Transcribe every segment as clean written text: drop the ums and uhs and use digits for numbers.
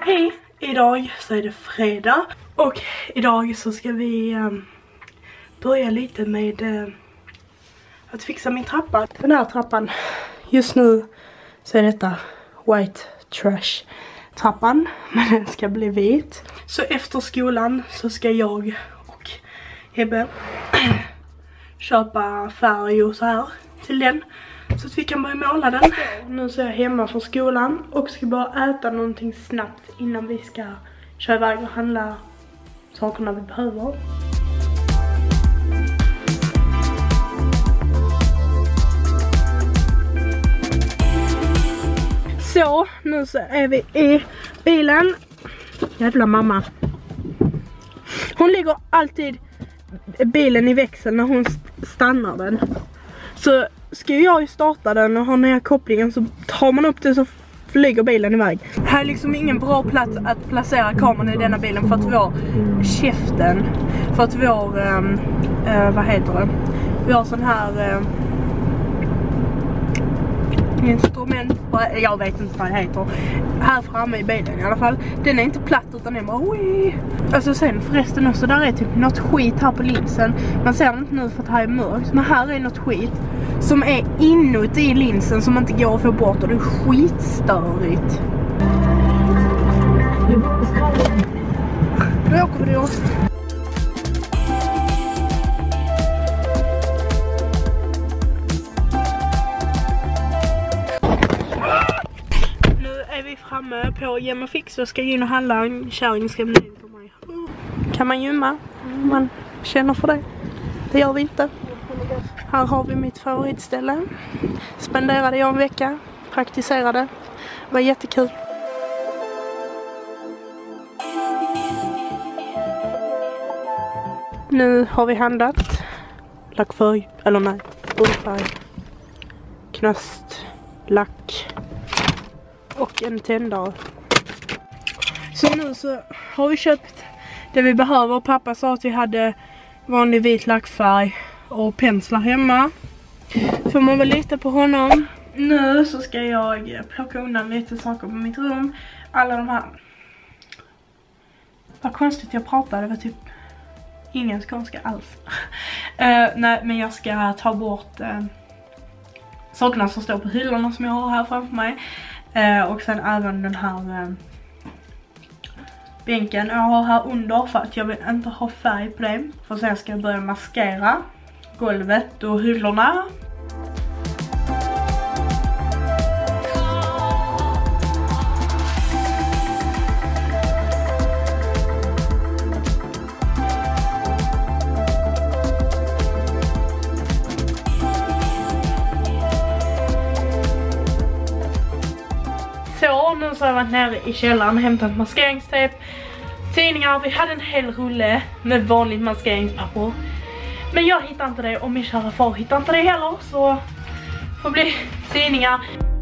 Hej! Idag så är det fredag och idag så ska vi börja lite med att fixa min trappa. Den här trappan, just nu så är detta white trash trappan, men den ska bli vit. Så efter skolan så ska jag och Hebbe köpa färg och så här till den, så att vi kan börja måla den. Nu så är jag hemma från skolan och ska bara äta någonting snabbt innan vi ska köra iväg och handla sakerna vi behöver. Så, nu så är vi i bilen. Jävla mamma. Hon lägger alltid bilen i växeln när hon stannar den. Så ska jag ju starta den och ha ner kopplingen, så tar man upp det så flyger bilen iväg. Här är liksom ingen bra plats att placera kameran i denna bilen för att vår käften, för att vår vad heter det? Vi har sån här instrument, jag vet inte vad det heter, här framme i bilen i alla fall. Den är inte platt utan den bara oj. Alltså sen förresten också, där är typ något skit här på linsen. Man ser det inte nu för att här är mörkt, men här är något skit som är inuti linsen som inte går att få bort, och det är skitstörigt. Nu åker vi då. Framme på Gemma Fix och ska in och handla. En kärring ska bli på mig. Kan man gömma? Man känner för det. Det gör vi inte. Här har vi mitt favoritställe. Spenderade jag en vecka. Praktiserade. Det var jättekul. Nu har vi handlat lackfärg, eller nej, bullfärg, knast, lack och en tändare. Så nu så har vi köpt det vi behöver. Pappa sa att vi hade vanlig vit lackfärg och penslar hemma. Får man väl lita på honom. Nu så ska jag plocka undan lite saker på mitt rum. Alla de här. Vad konstigt jag pratade, det var typ ingen skånska alls. Nej, men jag ska ta bort sakerna som står på hyllorna som jag har här framför mig. Och sen även den här bänken jag har här under, för att jag vill inte ha färg på det. För sen ska jag börja maskera golvet och hyllorna. Så nu så har jag varit nere i källaren och hämtat maskeringstejp, tidningar. Vi hade en hel rulle med vanligt maskeringspapper, men jag hittar inte det och min kära far hittar inte det heller, så får bli tidningar.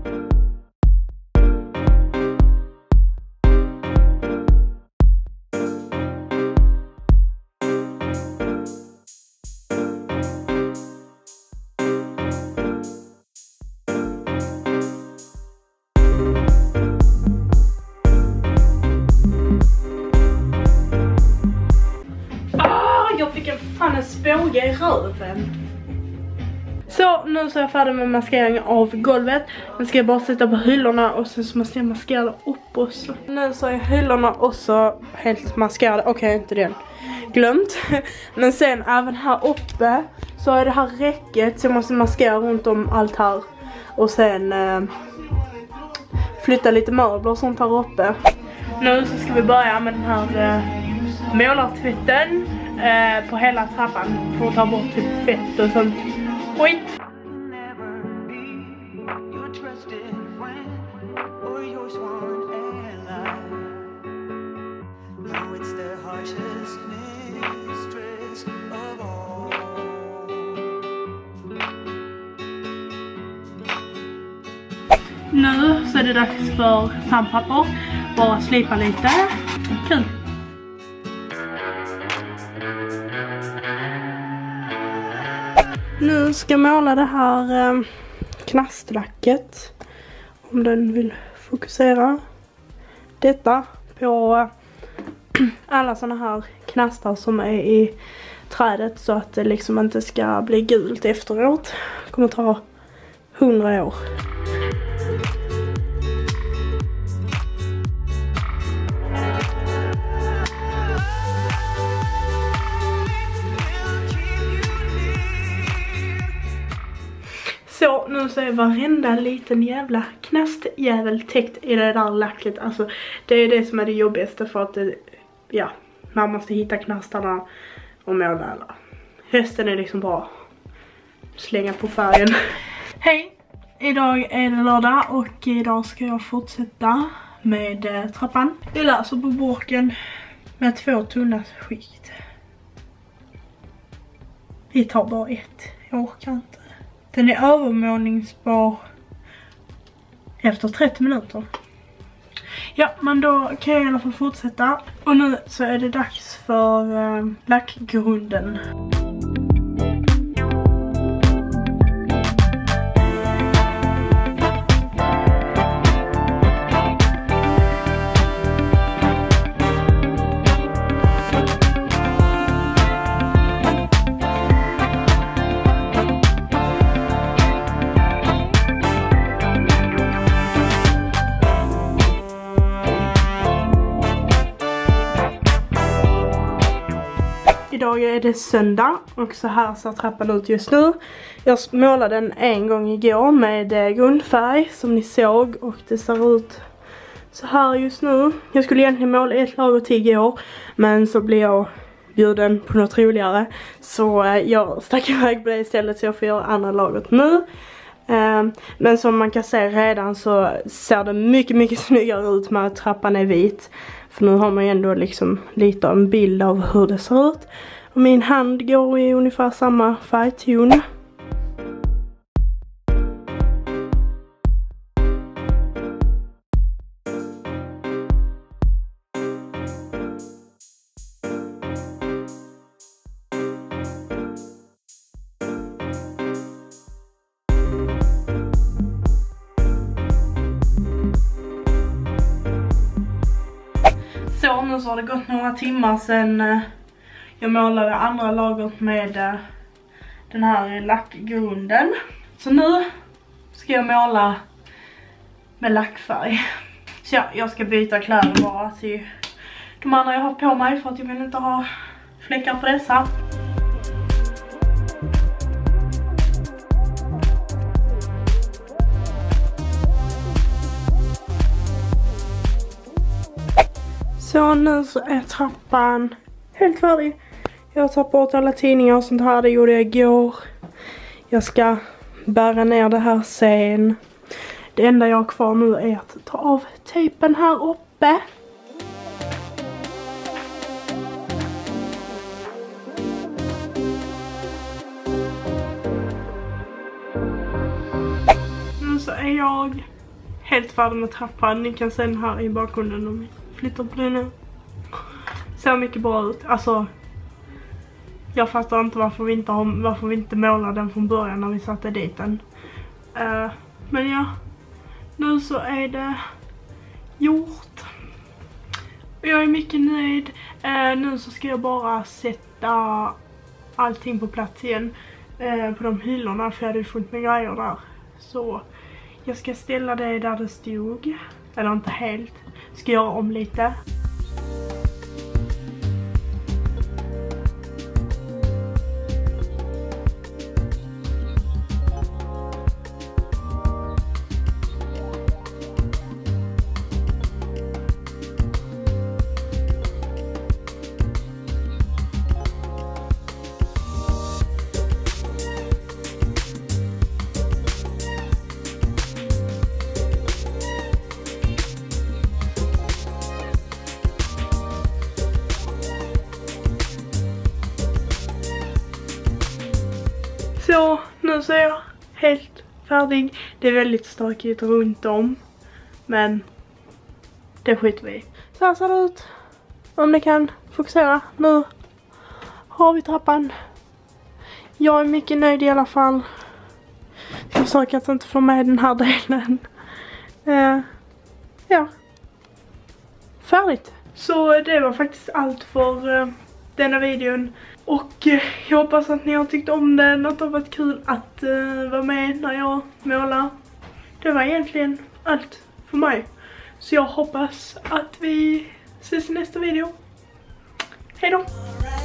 En spåge i röven. Så nu så är jag färdig med maskering av golvet. Nu ska jag bara sätta på hyllorna och sen så måste jag maskera upp också. Nu så är hyllorna också helt maskerade. Okej, inte den. Glömt. Men sen även här uppe så är det här räcket, så jag måste maskera runt om allt här. Och sen flytta lite möbler och sånt här uppe. Nu så ska vi börja med den här målartvätten på hela trappan för att ta bort typ fett och sånt skit. Nu så är det dags för sandpapper. Bara slipa lite. Kul. Nu ska jag måla det här knastlacket. Om den vill fokusera. Detta på alla såna här knastar som är i trädet så att det liksom inte ska bli gult efteråt. Det kommer ta 100 år. Så nu så är varenda liten jävla knastjävel täckt i det där lacket. Alltså det är det som är det jobbigaste för att det, ja, man måste hitta knastarna och måla alla. Hösten är liksom bara slänga på färgen. Hej! Idag är det lördag och idag ska jag fortsätta med trappan. Jag läser på boken med 2 tunna skikt. Vi tar bara ett. Jag orkar inte. Den är övermålningsbar efter 30 minuter. Ja, men då kan jag i alla fall fortsätta. Och nu så är det dags för lackgrunden. Idag är det söndag och så här ser trappan ut just nu. Jag målade den en gång igår med grundfärg som ni såg och det ser ut så här just nu. Jag skulle egentligen måla ett lager till igår men så blev jag bjuden på något roligare. Så jag stack iväg på det istället så jag får göra andra lagret nu. Men som man kan se redan så ser det mycket snyggare ut med att trappan är vit. För nu har man ju ändå liksom lite en bild av hur det ser ut. Och min hand går i ungefär samma färgton. Så nu så har det gått några timmar sedan jag målade andra lagret med den här lackgrunden. Så nu ska jag måla med lackfärg. Så ja, jag ska byta kläder bara till de andra jag har på mig för att jag vill inte ha fläckar på dessa. Så nu så är trappan helt färdig. Jag har tagit bort alla tidningar och sånt här. Det gjorde jag igår. Jag ska bära ner det här sen. Det enda jag har kvar nu är att ta av tejpen här uppe. Nu så är jag helt färdig med trappan. Ni kan se den här i bakgrunden om vi flyttar på den nu. Ser mycket bra ut. Alltså, jag fattar inte varför vi inte målade den från början när vi satte dit den. Men ja, nu så är det gjort. Jag är mycket nöjd. Nu så ska jag bara sätta allting på plats igen. På de hyllorna för jag hade fullt med grejer där. Så jag ska ställa det där det stod. Eller inte helt. Ska göra om lite. Så nu så är jag helt färdig. Det är väldigt stökigt runt om. Men det skiter vi i. Så här ser det ut. Om ni kan fokusera. Nu har vi trappan. Jag är mycket nöjd i alla fall. Jag försöker att inte få med den här delen. Ja. färdigt. Så det var faktiskt allt för denna videon. Och jag hoppas att ni har tyckt om den, att det har varit kul att vara med när jag målar. Det var egentligen allt för mig. Så jag hoppas att vi ses i nästa video. Hej då!